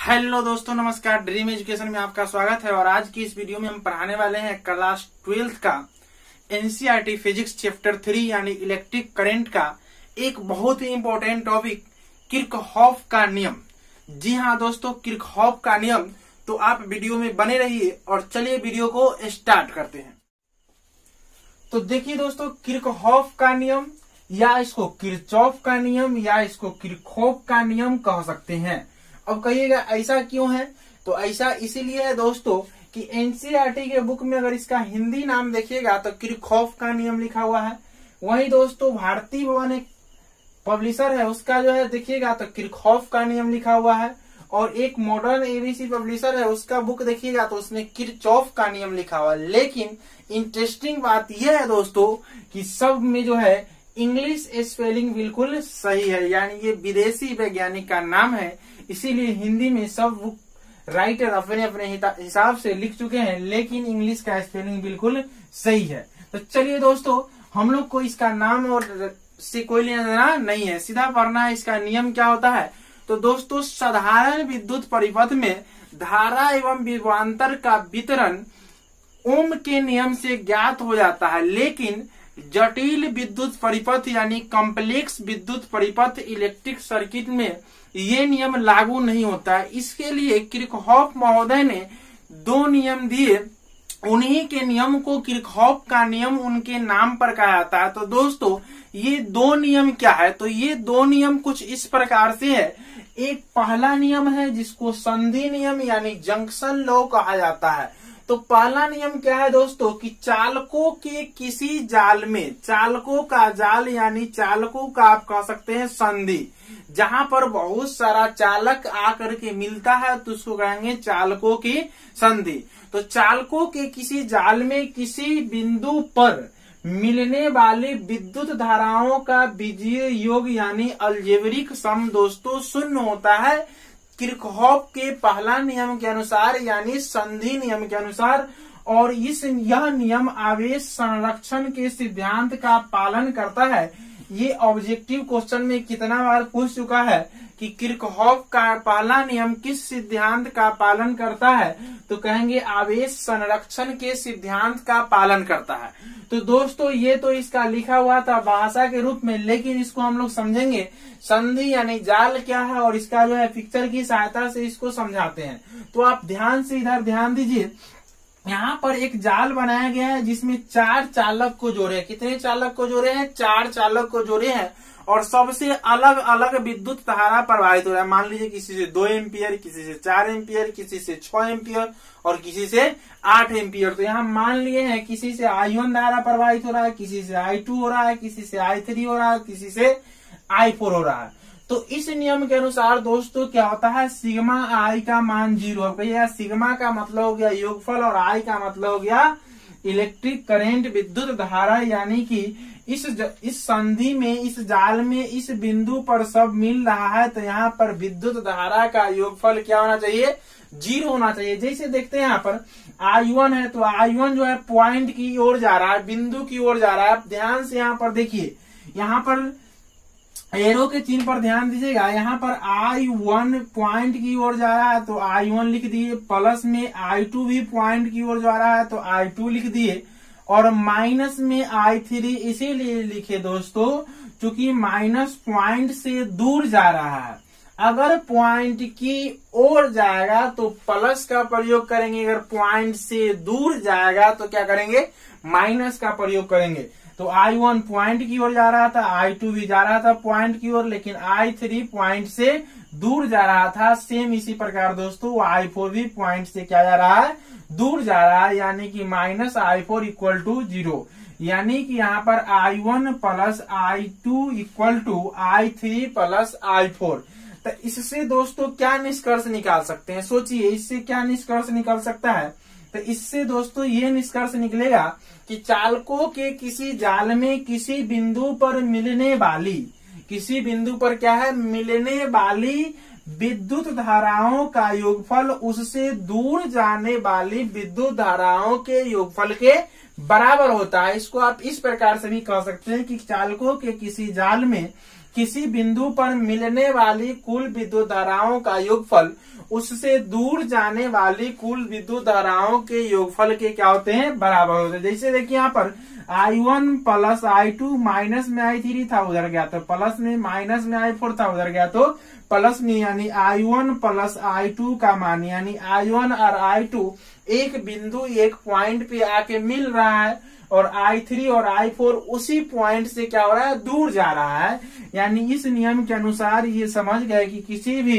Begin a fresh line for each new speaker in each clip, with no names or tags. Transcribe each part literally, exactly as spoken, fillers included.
Hello दोस्तों, नमस्कार। Dream education में आपका स्वागत है। और आज की इस वीडियो में हम पढ़ाने वाले हैं क्लास ट्वेल्थ का एनसीईआरटी फिजिक्स चैप्टर थ्री यानी इलेक्ट्रिक करंट का एक बहुत ही इंपॉर्टेंट टॉपिक किरचॉफ का नियम। जी हाँ दोस्तों, किरचॉफ का नियम। तो आप वीडियो में बने रहिए और चलिए वीडियो को स्टार्ट करते हैं। तो देखिए दोस्तों, किरचॉफ का नियम या इसको किरचॉफ का नियम या इसको किरचॉफ का नियम कह सकते हैं। अब कहिएगा ऐसा क्यों है? तो ऐसा इसीलिए है दोस्तों कि एनसीईआरटी के बुक में अगर इसका हिंदी नाम देखिएगा तो किरचॉफ का नियम लिखा हुआ है। वहीं दोस्तों भारती भवन एक पब्लिशर है, उसका जो है देखिएगा तो किरचॉफ का नियम लिखा हुआ है। और एक मॉडर्न एबीसी पब्लिशर है, उसका बुक देखिएगा तो उसमें किरचॉफ का नियम लिखा हुआ है। लेकिन इंटरेस्टिंग बात यह है दोस्तों कि सब में जो है इंग्लिश स्पेलिंग बिल्कुल सही है, यानी ये विदेशी वैज्ञानिक का नाम है, इसीलिए हिंदी में सब बुक राइटर अपने अपने हिसाब से लिख चुके हैं, लेकिन इंग्लिश का स्पेलिंग बिल्कुल सही है। तो चलिए दोस्तों, हम लोग को इसका नाम और से कोई लेना देना नहीं है, सीधा पढ़ना है इसका नियम क्या होता है। तो दोस्तों, साधारण विद्युत परिपथ में धारा एवं विभवांतर का वितरण ओम के नियम से ज्ञात हो जाता है, लेकिन जटिल विद्युत परिपथ यानी कॉम्प्लेक्स विद्युत परिपथ इलेक्ट्रिक सर्किट में ये नियम लागू नहीं होता है। इसके लिए किरचॉफ महोदय ने दो नियम दिए, उन्हीं के नियम को किरचॉफ का नियम उनके नाम पर कहा जाता है। तो दोस्तों, ये दो नियम क्या है? तो ये दो नियम कुछ इस प्रकार से है। एक पहला नियम है जिसको संधि नियम यानी जंक्शन लॉ कहा जाता है। तो पहला नियम क्या है दोस्तों कि चालकों के किसी जाल में, चालकों का जाल यानी चालकों का आप कह सकते हैं संधि, जहां पर बहुत सारा चालक आकर के मिलता है तो उसको कहेंगे चालकों की संधि। तो चालकों के किसी जाल में किसी बिंदु पर मिलने वाली विद्युत धाराओं का बीजीय योग यानी अलजेब्रिक सम दोस्तों शून्य होता है किरचॉफ के पहला नियम के अनुसार यानी संधि नियम के अनुसार। और इस यह नियम आवेश संरक्षण के सिद्धांत का पालन करता है। ये ऑब्जेक्टिव क्वेश्चन में कितना बार पूछ चुका है कि किरचॉफ का पहला नियम किस सिद्धांत का पालन करता है? तो कहेंगे आवेश संरक्षण के सिद्धांत का पालन करता है। तो दोस्तों, ये तो इसका लिखा हुआ था भाषा के रूप में, लेकिन इसको हम लोग समझेंगे संधि यानी जाल क्या है और इसका जो है पिक्चर की सहायता से इसको समझाते हैं। तो आप ध्यान से इधर ध्यान दीजिए। यहाँ पर एक जाल बनाया गया है जिसमें चार चालक को जोड़े हैं। कितने चालक को जोड़े हैं? चार चालक को जोड़े हैं और सबसे अलग अलग विद्युत धारा प्रवाहित हो रहा है। मान लीजिए किसी से दो एम्पियर, किसी से चार एम्पियर, किसी से छह एम्पियर और किसी से आठ एम्पियर। तो यहाँ मान लिए हैं किसी से आई वन धारा प्रवाहित हो रहा है, किसी से आई टू हो रहा है, किसी से आई थ्री हो रहा है, किसी से आई फोर हो रहा है। तो इस नियम के अनुसार दोस्तों क्या होता है, सिग्मा आई का मान जीरो है। भैया सिग्मा का मतलब हो गया योगफल और आई का मतलब हो गया इलेक्ट्रिक करंट विद्युत धारा, यानी कि इस ज, इस संधि में, इस जाल में, इस बिंदु पर सब मिल रहा है। तो यहाँ पर विद्युत धारा का योगफल क्या होना चाहिए? जीरो होना चाहिए। जैसे देखते हैं यहाँ पर आई वन है, तो आई वन जो है पॉइंट की ओर जा रहा है, बिंदु की ओर जा रहा है। आप ध्यान से यहाँ पर देखिए, यहाँ पर एरो के चिन्ह पर ध्यान दीजिएगा। यहाँ पर आई वन पॉइंट की ओर जा रहा है तो आई वन लिख दिए, प्लस में आई टू भी पॉइंट की ओर जा रहा है तो आई टू लिख दिए, और माइनस में आई थ्री इसीलिए लिखे दोस्तों क्योंकि माइनस पॉइंट से दूर जा रहा है। अगर पॉइंट की ओर जाएगा तो प्लस का प्रयोग करेंगे, अगर पॉइंट से दूर जाएगा तो क्या करेंगे? माइनस का प्रयोग करेंगे। तो आई वन पॉइंट की ओर जा रहा था, आई टू भी जा रहा था पॉइंट की ओर, लेकिन आई थ्री पॉइंट से दूर जा रहा था। सेम इसी प्रकार दोस्तों आई फोर भी पॉइंट से क्या जा रहा है? दूर जा रहा है, यानी कि minus I four equal to zero. यानी कि यहाँ पर I one plus I two equal to I three plus I four. तो इससे दोस्तों क्या निष्कर्ष निकाल सकते हैं? सोचिए, इससे क्या निष्कर्ष निकल सकता है? तो इससे दोस्तों ये निष्कर्ष निकलेगा कि चालकों के किसी जाल में किसी बिंदु पर मिलने वाली, किसी बिंदु पर क्या है? मिलने वाली विद्युत धाराओं का योगफल उससे दूर जाने वाली विद्युत धाराओं के योगफल के बराबर होता है। इसको आप इस प्रकार से भी कह सकते हैं कि चालकों के किसी जाल में किसी बिंदु पर मिलने वाली कुल विद्युत धाराओं का योगफल उससे दूर जाने वाली कुल विद्युत धाराओं के योगफल के क्या होते हैं, बराबर होते हैं। जैसे देखिए यहाँ पर I one plus I two minus में आई थ्री था, उधर गया तो प्लस में, माइनस में आई फोर था, उधर गया तो प्लस में, यानी I one plus I two का मान, यानी आई वन और आई टू एक बिंदु एक पॉइंट पे आके मिल रहा है और आई थ्री और आई फोर उसी पॉइंट से क्या हो रहा है, दूर जा रहा है। यानी इस नियम के अनुसार ये समझ गए कि किसी भी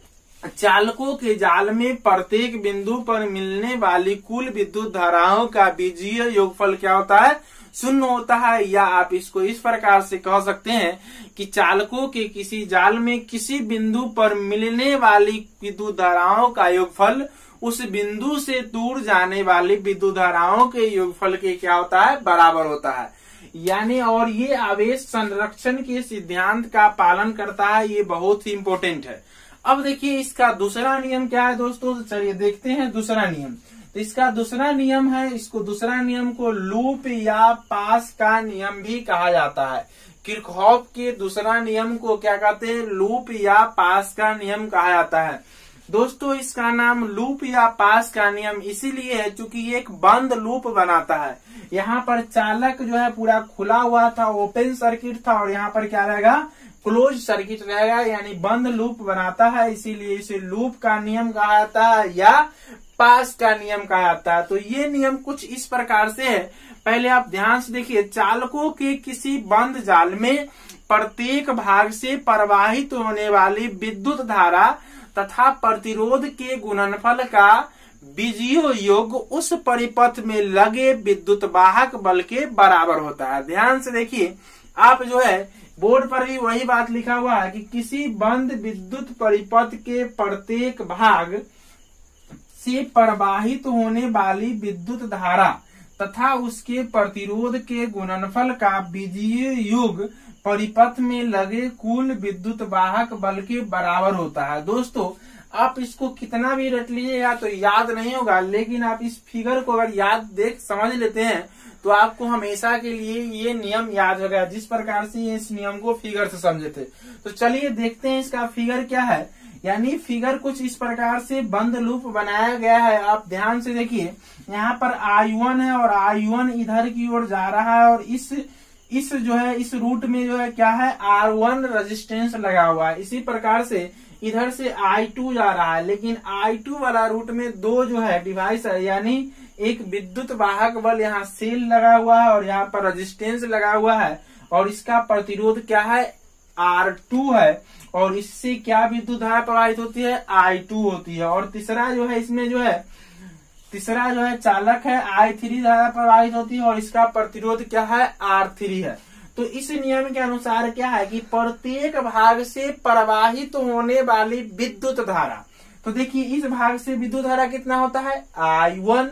चालकों के जाल में प्रत्येक बिंदु पर मिलने वाली कुल विद्युत धाराओं का बीजीय योगफल क्या होता है, शून्य होता है। या आप इसको इस प्रकार से कह सकते हैं कि चालकों के किसी जाल में किसी बिंदु पर मिलने वाली विद्युत धाराओं का योगफल उस बिंदु से दूर जाने वाली विद्युत धाराओं के योगफल के क्या होता है, बराबर होता है। यानी और ये आवेश संरक्षण के सिद्धांत का पालन करता है, ये बहुत ही इम्पोर्टेंट है। अब देखिए इसका दूसरा नियम क्या है दोस्तों, तो चलिए देखते हैं दूसरा नियम। तो इसका दूसरा नियम है, इसको दूसरा नियम को लूप या पास का नियम भी कहा जाता है। किरचॉफ के दूसरा नियम को क्या कहते हैं, लूप या पास का नियम कहा जाता है। दोस्तों इसका नाम लूप या पास का नियम इसीलिए है क्योंकि ये एक बंद लूप बनाता है। यहाँ पर चालक जो है पूरा खुला हुआ था, ओपन सर्किट था, और यहाँ पर क्या रहेगा, क्लोज सर्किट रहेगा, यानी बंद लूप बनाता है, इसीलिए इसे लूप का नियम कहा जाता है या पास का नियम कहा जाता है। तो ये नियम कुछ इस प्रकार से है, पहले आप ध्यान से देखिए। चालकों के किसी बंद जाल में प्रत्येक भाग से प्रवाहित होने वाली विद्युत धारा तथा प्रतिरोध के गुणनफल का बीजीय योग उस परिपथ में लगे विद्युत वाहक बल के बराबर होता है। ध्यान से देखिए, आप जो है बोर्ड पर भी वही बात लिखा हुआ है कि किसी बंद विद्युत परिपथ के प्रत्येक भाग से प्रवाहित होने वाली विद्युत धारा तथा उसके प्रतिरोध के गुणनफल का बीजीय योग परिपथ में लगे कुल विद्युत वाहक बल के बराबर होता है। दोस्तों आप इसको कितना भी रट लीजिएगा तो याद नहीं होगा, लेकिन आप इस फिगर को अगर याद देख समझ लेते हैं तो आपको हमेशा के लिए ये नियम याद हो गया, जिस प्रकार से इस नियम को फिगर से समझे थे। तो चलिए देखते हैं इसका फिगर क्या है। यानी फिगर कुछ इस प्रकार से बंद लूप बनाया गया है। आप ध्यान से देखिए, यहाँ पर आई वन है और आई वन इधर की ओर जा रहा है, और इस इस जो है इस रूट में जो है क्या है, आर वन रेजिस्टेंस लगा हुआ है। इसी प्रकार से इधर से आई टू जा रहा है, लेकिन आई टू वाला रूट में दो जो है डिवाइस है, यानी एक विद्युत वाहक बल यहाँ सेल लगा हुआ है और यहाँ पर रेजिस्टेंस लगा हुआ है, और इसका प्रतिरोध क्या है, आर टू है, और इससे क्या विद्युत धारा प्रवाहित होती है, आई टू होती है। और तीसरा जो है इसमें जो है तीसरा जो है चालक है, आई थ्री धारा प्रवाहित होती है, और इसका प्रतिरोध क्या है, आर थ्री है। तो इस नियम के अनुसार क्या है कि प्रत्येक भाग से प्रवाहित होने वाली विद्युत धारा, तो देखिए इस भाग से विद्युत धारा कितना होता है, आई वन,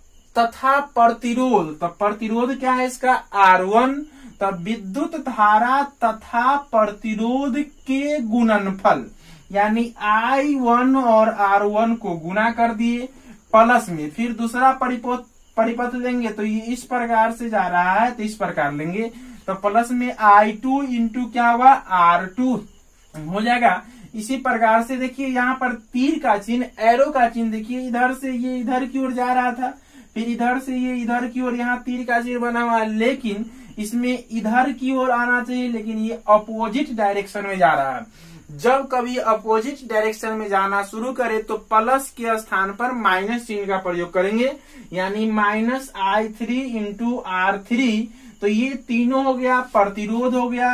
तथा प्रतिरोध, तो प्रतिरोध क्या है इसका, आर वन, तब विद्युत धारा तथा प्रतिरोध के गुणनफल, यानी आई वन और आर वन को गुणा कर दिए प्लस में, फिर दूसरा परिपथ परिपथ लेंगे तो ये इस प्रकार से जा रहा है, तो इस प्रकार लेंगे तो प्लस में आई टू इंटू क्या हुआ, आर टू हो जाएगा। इसी प्रकार से देखिए यहाँ पर तीर का चिन्ह, एरो का चिन्ह, देखिए इधर से ये इधर की ओर जा रहा था, फिर इधर से ये इधर की ओर, यहाँ तीर का चिन्ह बना हुआ है, लेकिन इसमें इधर की ओर आना चाहिए, लेकिन ये अपोजिट डायरेक्शन में जा रहा है। जब कभी अपोजिट डायरेक्शन में जाना शुरू करे तो प्लस के स्थान पर माइनस चिन्ह का प्रयोग करेंगे, यानी minus I three into R three. तो ये तीनों हो गया, प्रतिरोध हो गया,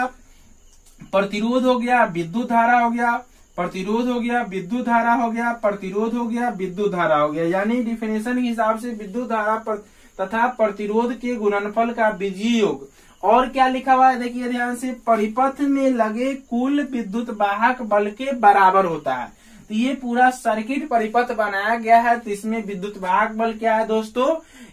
प्रतिरोध हो गया, विद्युत धारा हो गया, प्रतिरोध हो गया, विद्युत धारा हो गया, प्रतिरोध हो गया, विद्युत धारा हो गया। यानी डिफिनेशन के हिसाब से विद्युत धारा पर, तथा प्रतिरोध के गुणनफल का बीजीय योग। और क्या लिखा हुआ है देखिए ध्यान से, परिपथ में लगे कुल विद्युत वाहक बल के बराबर होता है। तो ये पूरा सर्किट परिपथ बनाया गया है, तो इसमें विद्युत वाहक बल क्या है दोस्तों,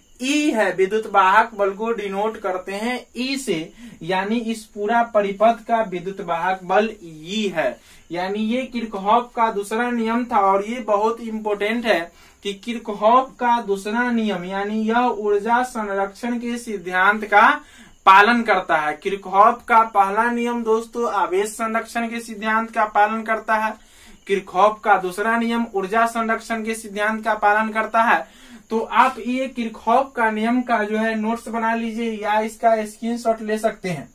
ई है। विद्युत वाहक बल को डिनोट करते हैं ई से, यानी इस पूरा परिपथ का विद्युत वाहक बल ई है। यानी ये किरचॉफ का दूसरा नियम था, और ये बहुत इम्पोर्टेंट है कि किरचॉफ का दूसरा नियम, यानी यह ऊर्जा संरक्षण के सिद्धांत का पालन करता है। किरचॉफ का पहला नियम दोस्तों आवेश संरक्षण के सिद्धांत का पालन करता है। किरचॉफ का दूसरा नियम ऊर्जा संरक्षण के सिद्धांत का पालन करता है। तो आप ये किरचॉफ का नियम का जो है नोट्स बना लीजिए या इसका स्क्रीनशॉट ले सकते हैं।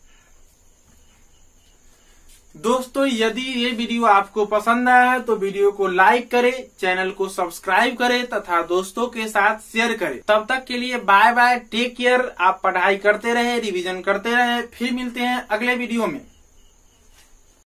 दोस्तों यदि ये वीडियो आपको पसंद आया है तो वीडियो को लाइक करें, चैनल को सब्सक्राइब करें तथा दोस्तों के साथ शेयर करें। तब तक के लिए बाय बाय, टेक केयर। आप पढ़ाई करते रहे, रिवीजन करते रहे। फिर मिलते हैं अगले वीडियो में।